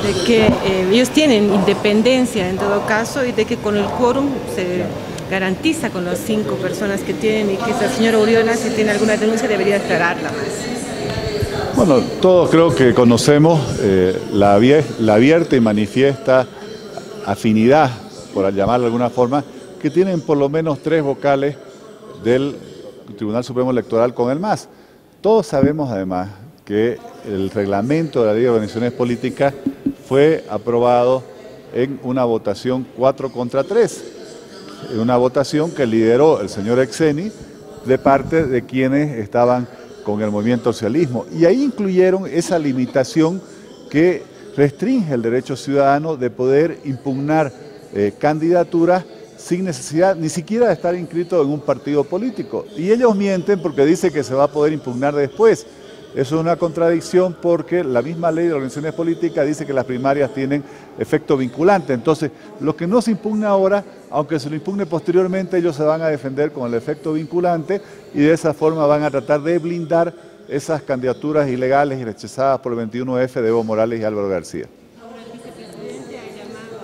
de que ellos tienen independencia en todo caso y de que con el quórum se garantiza con las 5 personas que tienen y que esa señora Uriola, si tiene alguna denuncia, debería aclararla más. Bueno, todos creo que conocemos la abierta y manifiesta afinidad, por llamarlo de alguna forma, que tienen por lo menos 3 vocales del Tribunal Supremo Electoral con el MAS. Todos sabemos además que el reglamento de la Ley de Organizaciones Políticas fue aprobado en una votación 4-3, en una votación que lideró el señor Exeni de parte de quienes estaban con el movimiento socialismo. Y ahí incluyeron esa limitación que restringe el derecho ciudadano de poder impugnar candidaturas sin necesidad ni siquiera de estar inscrito en un partido político. Y ellos mienten porque dicen que se va a poder impugnar después. Eso es una contradicción porque la misma ley de organizaciones políticas dice que las primarias tienen efecto vinculante. Entonces, lo que no se impugna ahora, aunque se lo impugne posteriormente, ellos se van a defender con el efecto vinculante y de esa forma van a tratar de blindar esas candidaturas ilegales y rechazadas por el 21F de Evo Morales y Álvaro García. Ahora el vicepresidente ha llamado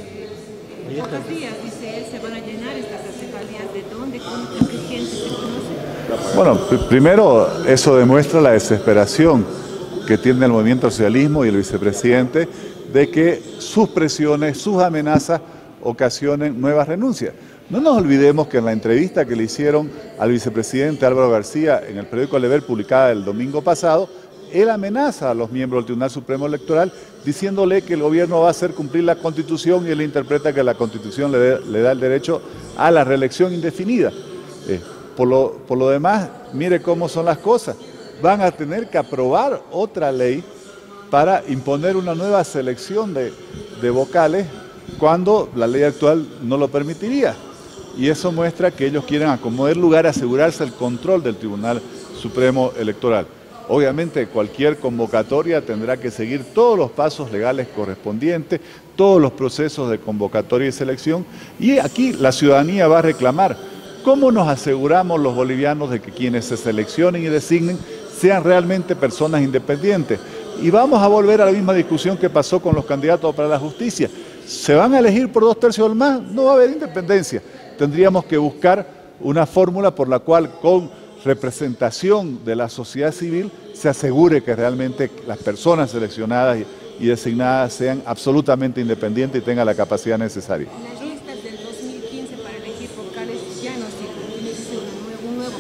a pocos días, dice él, se van a llenar estas alcaldías. ¿De dónde? ¿Con qué gente se conoce? Bueno, primero eso demuestra la desesperación que tiene el movimiento socialismo y el vicepresidente de que sus presiones, sus amenazas ocasionen nuevas renuncias. No nos olvidemos que en la entrevista que le hicieron al vicepresidente Álvaro García en el periódico El Deber, publicada el domingo pasado, él amenaza a los miembros del Tribunal Supremo Electoral diciéndole que el gobierno va a hacer cumplir la Constitución y él interpreta que la Constitución le da el derecho a la reelección indefinida. Por lo demás, mire cómo son las cosas. Van a tener que aprobar otra ley para imponer una nueva selección de vocales cuando la ley actual no lo permitiría. Y eso muestra que ellos quieren acomodar lugar, asegurarse el control del Tribunal Supremo Electoral. Obviamente cualquier convocatoria tendrá que seguir todos los pasos legales correspondientes, todos los procesos de convocatoria y selección, y aquí la ciudadanía va a reclamar cómo nos aseguramos los bolivianos de que quienes se seleccionen y designen sean realmente personas independientes. Y vamos a volver a la misma discusión que pasó con los candidatos para la justicia. ¿Se van a elegir por 2/3 del MAS? No va a haber independencia. Tendríamos que buscar una fórmula por la cual con representación de la sociedad civil se asegure que realmente las personas seleccionadas y designadas sean absolutamente independientes y tengan la capacidad necesaria. Las listas del 2015 para elegir vocales ya no sirven, necesita un nuevo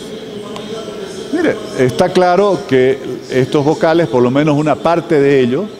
proceso. Mire, está claro que estos vocales, por lo menos una parte de ellos,